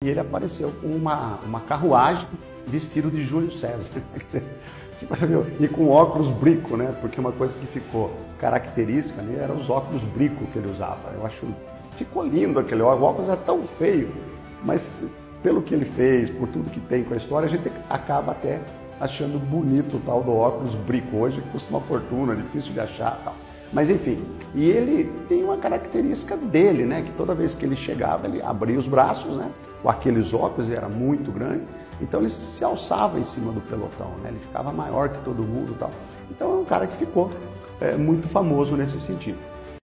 E ele apareceu com uma carruagem vestido de Júlio César. E com óculos brico, né? Porque uma coisa que ficou característica ali era os óculos brico que ele usava. Eu acho, ficou lindo aquele óculos. O óculos é tão feio, mas pelo que ele fez, por tudo que tem com a história, a gente acaba até achando bonito o tal do óculos brico. Hoje custa uma fortuna, é difícil de achar e tal. Mas enfim, e ele tem uma característica dele, né? Que toda vez que ele chegava, ele abria os braços, né? Com aqueles óculos, ele era muito grande, então ele se alçava em cima do pelotão, né? Ele ficava maior que todo mundo e tal. Então é um cara que ficou muito famoso nesse sentido.